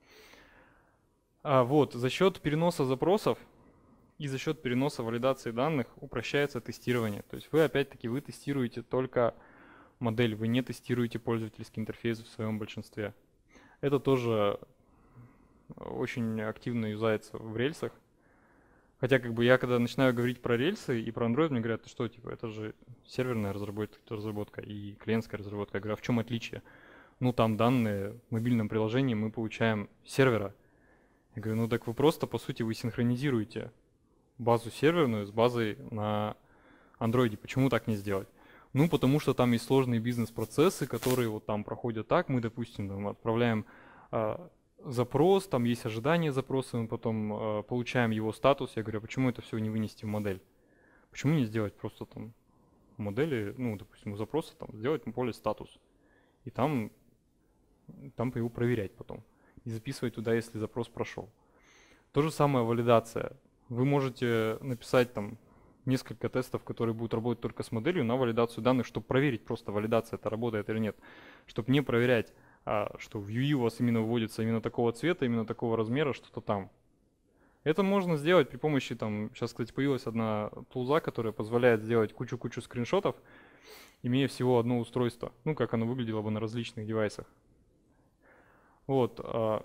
А вот, за счет переноса запросов и за счет переноса валидации данных упрощается тестирование. То есть вы опять-таки вы тестируете только модель, вы не тестируете пользовательский интерфейс в своем большинстве. Это тоже очень активно юзается в рельсах. Хотя как бы я когда начинаю говорить про рельсы и про Android, мне говорят, что типа это же серверная разработка, разработка и клиентская разработка. Я говорю, а в чем отличие? Ну там данные в мобильном приложении мы получаем с сервера. Я говорю, ну так вы просто по сути вы синхронизируете базу серверную с базой на Android. Почему так не сделать? Ну потому что там есть сложные бизнес-процессы, которые вот там проходят так. Мы, допустим, там, отправляем а, запрос, там есть ожидание запроса, мы потом э, получаем его статус. Я говорю, а почему это все не вынести в модель? Почему не сделать просто там в модели, ну, допустим, у запроса там сделать на поле статус. И там, там его проверять потом. И записывать туда, если запрос прошел. То же самое валидация. Вы можете написать там несколько тестов, которые будут работать только с моделью на валидацию данных, чтобы проверить просто, валидация это работает или нет. Чтобы не проверять, а, что в ю и у вас именно выводится именно такого цвета, именно такого размера, что-то там. Это можно сделать при помощи, там, сейчас, кстати, появилась одна тулза, которая позволяет сделать кучу-кучу скриншотов, имея всего одно устройство. Ну, как оно выглядело бы на различных девайсах. Вот.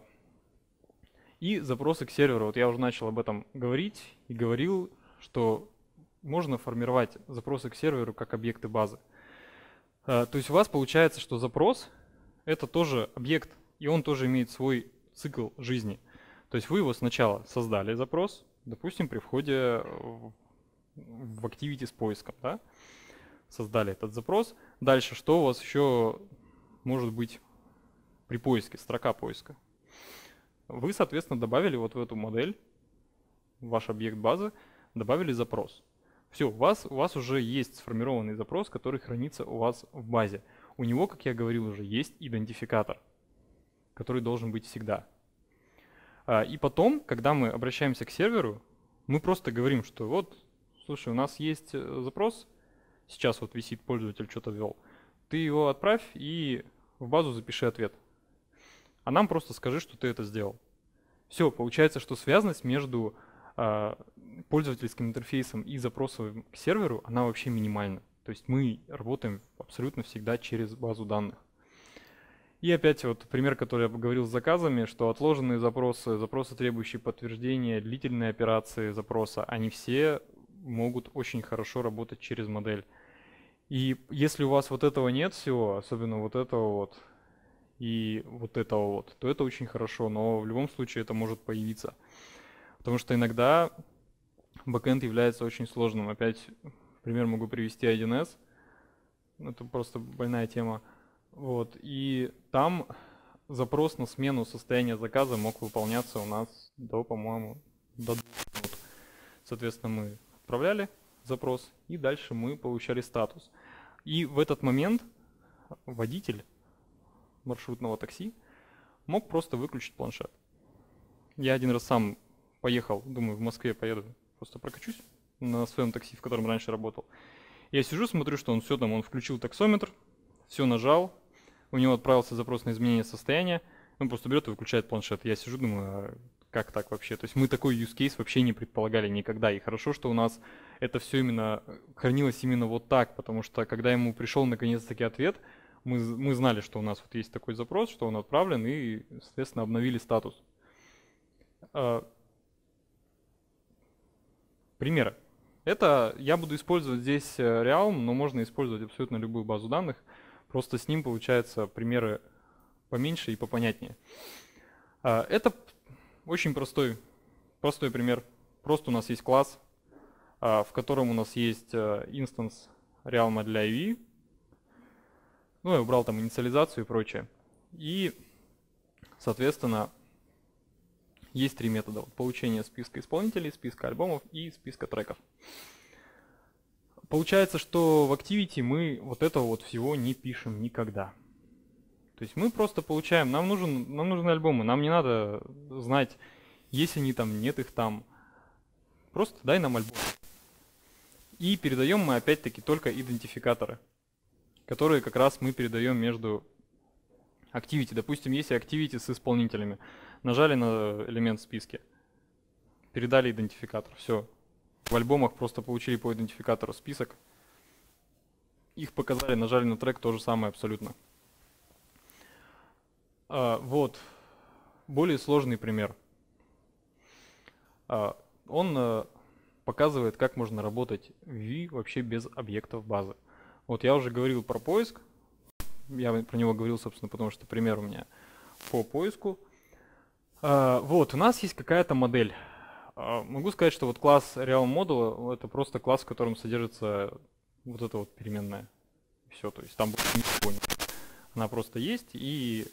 И запросы к серверу. Вот я уже начал об этом говорить и говорил, что можно формировать запросы к серверу как объекты базы. То есть у вас получается, что запрос — это тоже объект, и он тоже имеет свой цикл жизни. То есть вы его сначала создали запрос, допустим, при входе в activity с поиском, да? Создали этот запрос. Дальше что у вас еще может быть при поиске, строка поиска? Вы, соответственно, добавили вот в эту модель, в ваш объект базы, добавили запрос. Все, у вас, у вас уже есть сформированный запрос, который хранится у вас в базе. У него, как я говорил уже, есть идентификатор, который должен быть всегда. И потом, когда мы обращаемся к серверу, мы просто говорим, что вот, слушай, у нас есть запрос, сейчас вот висит, пользователь что-то ввел, ты его отправь и в базу запиши ответ. А нам просто скажи, что ты это сделал. Все, получается, что связанность между э, пользовательским интерфейсом и запросом к серверу, она вообще минимальна. То есть мы работаем абсолютно всегда через базу данных. И опять вот пример, который я говорил с заказами, что отложенные запросы, запросы, требующие подтверждения, длительные операции запроса, они все могут очень хорошо работать через модель. И если у вас вот этого нет всего, особенно вот этого вот и вот этого вот, то это очень хорошо, но в любом случае это может появиться. Потому что иногда бэкэнд является очень сложным. Опять пример могу привести один эс, это просто больная тема. Вот. И там запрос на смену состояния заказа мог выполняться у нас до, по-моему, до двух минут. Соответственно, мы отправляли запрос, и дальше мы получали статус. И в этот момент водитель маршрутного такси мог просто выключить планшет. Я один раз сам поехал, думаю, в Москве поеду, просто прокачусь на своем такси, в котором раньше работал. Я сижу, смотрю, что он все там, он включил таксометр, все нажал, у него отправился запрос на изменение состояния, он просто берет и выключает планшет. Я сижу, думаю, а как так вообще? То есть мы такой use case вообще не предполагали никогда. И хорошо, что у нас это все именно хранилось именно вот так, потому что когда ему пришел наконец-таки ответ, мы, мы знали, что у нас вот есть такой запрос, что он отправлен, и, соответственно, обновили статус. Примеры. Это я буду использовать здесь Realm, но можно использовать абсолютно любую базу данных. Просто с ним получаются примеры поменьше и попонятнее. Это очень простой, простой пример. Просто у нас есть класс, в котором у нас есть инстанс Realm для ай ви. Ну, я убрал там инициализацию и прочее. И, соответственно, есть три метода. Получение списка исполнителей, списка альбомов и списка треков. Получается, что в Activity мы вот этого вот всего не пишем никогда. То есть мы просто получаем, нам, нужен, нам нужны альбомы, нам не надо знать, есть они там, нет их там. Просто дай нам альбом. И передаем мы опять-таки только идентификаторы, которые как раз мы передаем между Activity. Допустим, есть Activity с исполнителями. Нажали на элемент в списке, передали идентификатор. Все. В альбомах просто получили по идентификатору список. Их показали, нажали на трек, то же самое абсолютно. А, вот. Более сложный пример. А, он а, показывает, как можно работать в ви вообще без объектов базы. Вот я уже говорил про поиск. Я про него говорил, собственно, потому что пример у меня по поиску. А, вот, у нас есть какая-то модель. А, могу сказать, что вот класс RealmModel — это просто класс, в котором содержится вот эта вот переменная. Все, то есть там больше ничего нет. Она просто есть, и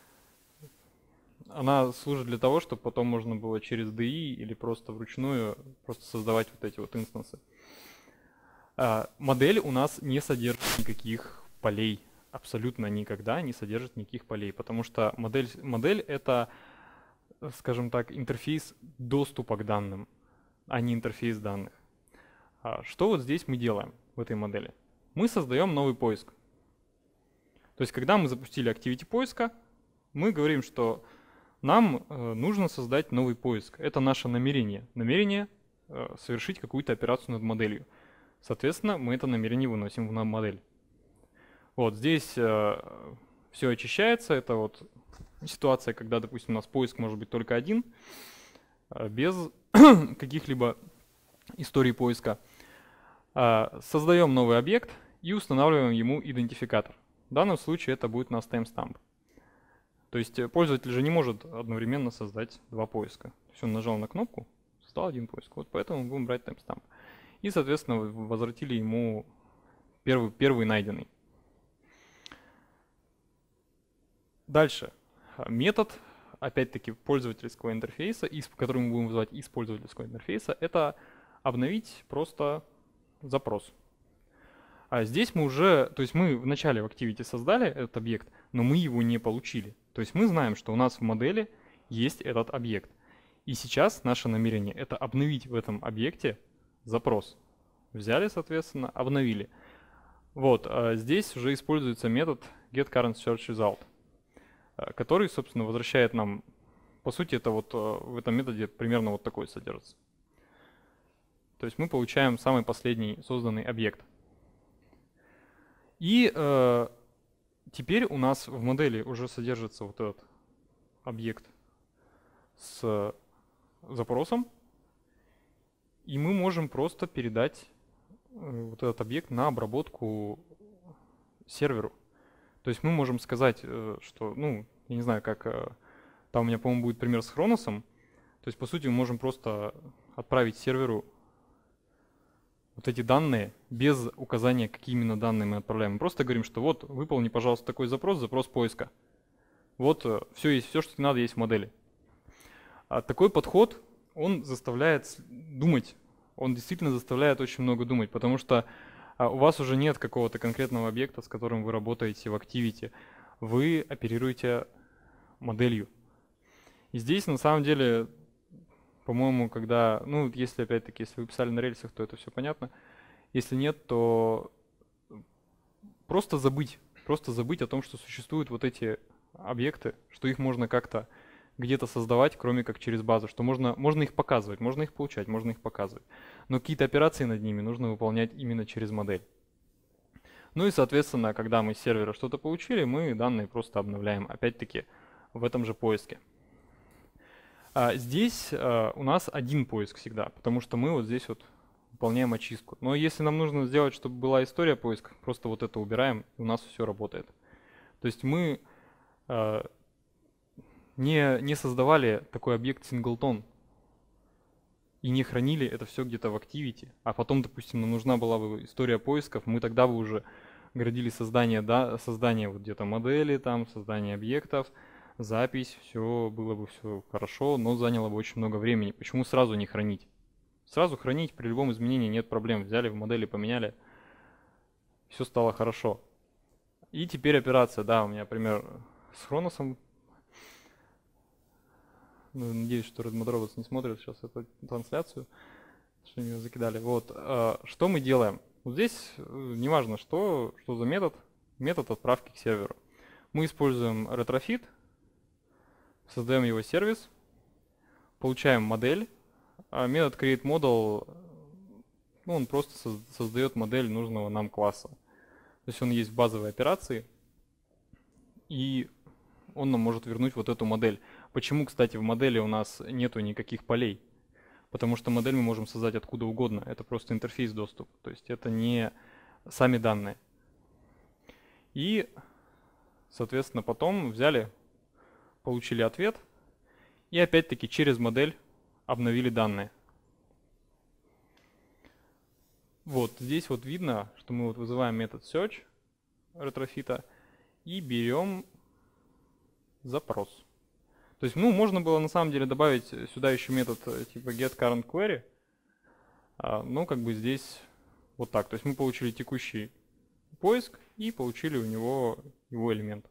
она служит для того, чтобы потом можно было через ди и или просто вручную просто создавать вот эти вот инстансы. А, модель у нас не содержит никаких полей. Абсолютно никогда не содержит никаких полей, потому что модель, модель — это, скажем так, интерфейс доступа к данным, а не интерфейс данных. А что вот здесь мы делаем в этой модели? Мы создаем новый поиск. То есть, когда мы запустили Activity поиска, мы говорим, что нам э, нужно создать новый поиск. Это наше намерение. Намерение э, совершить какую-то операцию над моделью. Соответственно, мы это намерение выносим в модель. Вот здесь э, все очищается. Это вот ситуация, когда, допустим, у нас поиск может быть только один, э, без каких-либо историй поиска. Э, создаем новый объект и устанавливаем ему идентификатор. В данном случае это будет у нас timestamp. То есть пользователь же не может одновременно создать два поиска. То есть он нажал на кнопку, создал один поиск. Вот поэтому мы будем брать timestamp. И, соответственно, возвратили ему первый, первый найденный. Дальше. Метод, опять-таки, пользовательского интерфейса, который мы будем вызывать из пользовательского интерфейса, это обновить просто запрос. А здесь мы уже, то есть мы вначале в Activity создали этот объект, но мы его не получили. То есть мы знаем, что у нас в модели есть этот объект. И сейчас наше намерение — это обновить в этом объекте запрос. Взяли, соответственно, обновили. Вот, а здесь уже используется метод getCurrentSearchResult, который, собственно, возвращает нам, по сути, это вот в этом методе примерно вот такой содержится. То есть мы получаем самый последний созданный объект. И э, теперь у нас в модели уже содержится вот этот объект с запросом, и мы можем просто передать вот этот объект на обработку серверу. То есть мы можем сказать, что, ну, я не знаю, как, там у меня, по-моему, будет пример с Хроносом. То есть, по сути, мы можем просто отправить серверу вот эти данные без указания, какие именно данные мы отправляем. Мы просто говорим, что вот, выполни, пожалуйста, такой запрос, запрос поиска. Вот, все есть, все, что надо, есть в модели. А такой подход, он заставляет думать. Он действительно заставляет очень много думать, потому что у вас уже нет какого-то конкретного объекта, с которым вы работаете в Activity. Вы оперируете моделью. И здесь, на самом деле, по-моему, когда, ну, если опять-таки, если вы писали на рельсах, то это все понятно. Если нет, то просто забыть, просто забыть о том, что существуют вот эти объекты, что их можно как-то где-то создавать, кроме как через базу, что можно, можно их показывать, можно их получать, можно их показывать. Но какие-то операции над ними нужно выполнять именно через модель. Ну и, соответственно, когда мы с сервера что-то получили, мы данные просто обновляем, опять-таки, в этом же поиске. А здесь а, у нас один поиск всегда, потому что мы вот здесь вот выполняем очистку. Но если нам нужно сделать, чтобы была история поиска, просто вот это убираем, и у нас все работает. То есть мы а, не, не создавали такой объект singleton. и не хранили это все где-то в Activity, а потом, допустим, нам нужна была бы история поисков, мы тогда бы уже градили создание, да, создание вот где-то модели, там, создание объектов, запись, все было бы все хорошо, но заняло бы очень много времени. Почему сразу не хранить? Сразу хранить при любом изменении нет проблем. Взяли в модели, поменяли, все стало хорошо. И теперь операция, да, у меня пример с Хроносом. Ну, надеюсь, что Red Mode Robots не смотрит сейчас эту трансляцию, что они ее закидали. Вот, что мы делаем? Вот здесь неважно, что, что за метод, метод отправки к серверу. Мы используем retrofit, создаем его сервис, получаем модель. А метод createModel, ну, он просто создает модель нужного нам класса. То есть он есть в базовой операции, и он нам может вернуть вот эту модель. Почему, кстати, в модели у нас нету никаких полей? Потому что модель мы можем создать откуда угодно. Это просто интерфейс доступ. То есть это не сами данные. И, соответственно, потом взяли, получили ответ, и опять-таки через модель обновили данные. Вот здесь вот видно, что мы вот вызываем метод search retrofit и берем запрос. То есть, ну, можно было на самом деле добавить сюда еще метод типа getCurrentQuery, но как бы здесь вот так. То есть мы получили текущий поиск и получили у него его элемент.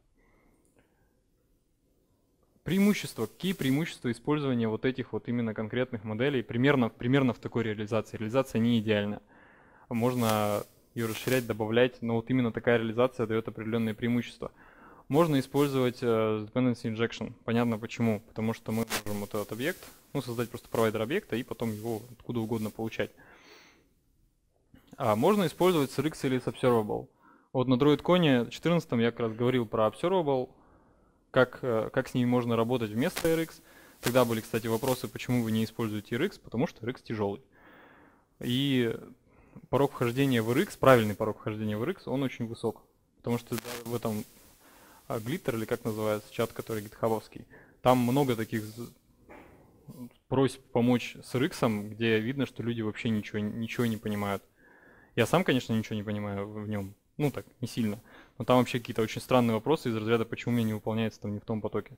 Преимущества. Какие преимущества использования вот этих вот именно конкретных моделей примерно, примерно в такой реализации? Реализация не идеальна. Можно ее расширять, добавлять, но вот именно такая реализация дает определенные преимущества. Можно использовать uh, dependency injection. Понятно почему. Потому что мы можем вот этот объект, ну, создать просто провайдер объекта и потом его откуда угодно получать. А можно использовать с эр икс или с Observable. Вот на DroidCon четырнадцатом я как раз говорил про Observable, как, как с ними можно работать вместо эр икс. Тогда были, кстати, вопросы, почему вы не используете эр икс, потому что эр икс тяжелый. И порог вхождения в эр икс, правильный порог вхождения в эр икс, он очень высок. Потому что в этом Glitter, или как называется, чат, который гитхабовский, там много таких просьб помочь с эр икс, где видно, что люди вообще ничего, ничего не понимают. Я сам, конечно, ничего не понимаю в нем. Ну так, не сильно. Но там вообще какие-то очень странные вопросы из разряда, почему у меня не выполняется там не в том потоке.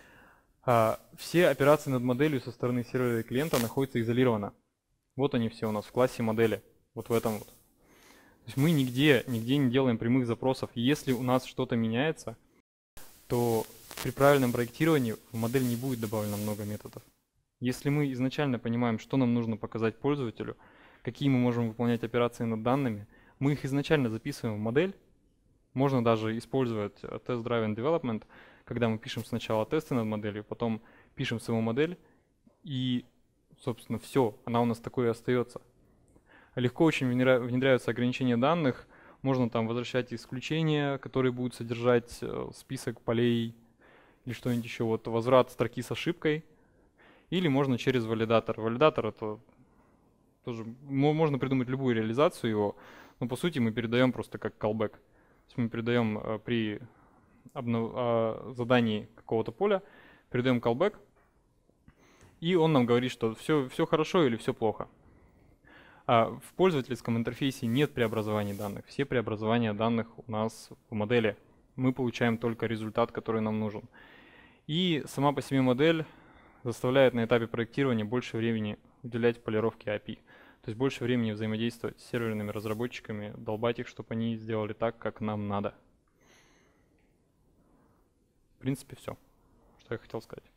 А, все операции над моделью со стороны сервера и клиента находятся изолированно. Вот они все у нас в классе модели. Вот в этом вот. То есть мы нигде, нигде не делаем прямых запросов. И если у нас что-то меняется, то при правильном проектировании в модель не будет добавлено много методов. Если мы изначально понимаем, что нам нужно показать пользователю, какие мы можем выполнять операции над данными, мы их изначально записываем в модель. Можно даже использовать Test-Driven Development, когда мы пишем сначала тесты над моделью, потом пишем саму модель, и, собственно, все, она у нас такой и остается. Легко очень внедряются ограничения данных, можно там возвращать исключения, которые будут содержать список полей или что-нибудь еще, вот возврат строки с ошибкой, или можно через валидатор. Валидатор — это тоже можно придумать любую реализацию его, но по сути мы передаем просто как callback. То есть мы передаем э, при обнов... э, задании какого-то поля, передаем callback, и он нам говорит, что все, все хорошо или все плохо. А в пользовательском интерфейсе нет преобразований данных. Все преобразования данных у нас в модели. Мы получаем только результат, который нам нужен. И сама по себе модель заставляет на этапе проектирования больше времени уделять полировке эй пи ай. То есть больше времени взаимодействовать с серверными разработчиками, долбать их, чтобы они сделали так, как нам надо. В принципе, все, что я хотел сказать.